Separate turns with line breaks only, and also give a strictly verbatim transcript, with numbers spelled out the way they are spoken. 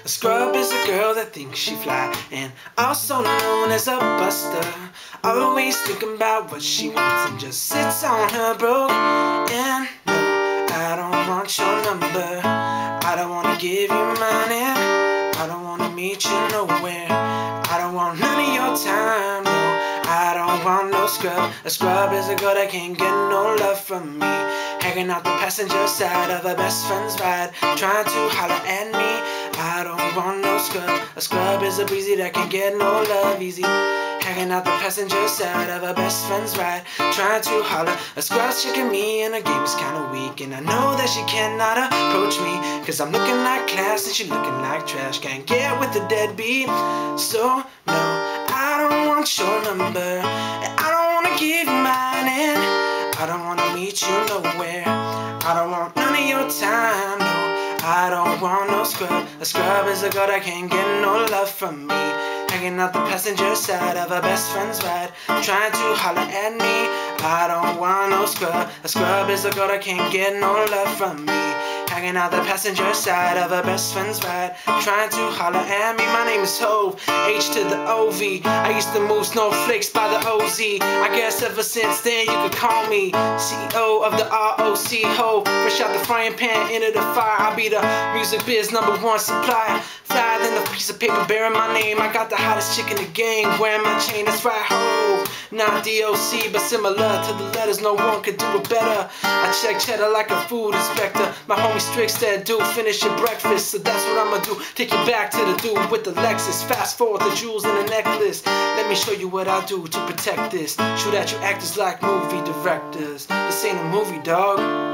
scrub is a girl that thinks she fly, and also known as a buster. Always thinking about what she wants and just sits on her broke. And no, I don't want your number, I don't wanna give you money, I don't wanna meet you nowhere, I don't want none of your time, no, I don't want no scrub. A scrub is a girl that can't get no love from me, hanging out the passenger side of her best friend's ride, trying to holler at me. I don't want no scrub. A scrub is a breezy that can get no love easy, hanging out the passenger side of her best friend's ride, trying to holler. A scrub's checking me and her game is kinda weak, and I know that she cannot approach me, cause I'm looking like class and she looking like trash. Can't get with the deadbeat, so no, I don't want your number, and I don't wanna give you mine, and I don't wanna meet you nowhere, I don't want none of your time, no, I don't want no scrub. A scrub is a girl that can't get no love from me, hanging out the passenger side of her best friend's ride, trying to holler at me. I don't want no scrub. A scrub is a girl that can't get no love from me, hanging out the passenger side of her best friend's ride, trying to holler at me. My name is Hove, H to the O V. I used to move snowflakes by the O Z. I guess ever since then you could call me C E O of the R O C. Hove, fresh out the frying pan into the fire. I'll be the music biz number one supplier, flyer than a piece of paper bearing my name. I got the hottest chick in the game wearing my chain. That's right, Hove, not D O C, but similar to the letters. No one could do it better. I check cheddar like a food inspector. My homie Strix said, dude, finish your breakfast. So that's what I'ma do, take you back to the dude with the Lexus. Fast forward the jewels in the necklace. Let me show you what I do to protect this. Shoot at you actors like movie directors. This ain't a movie, dog.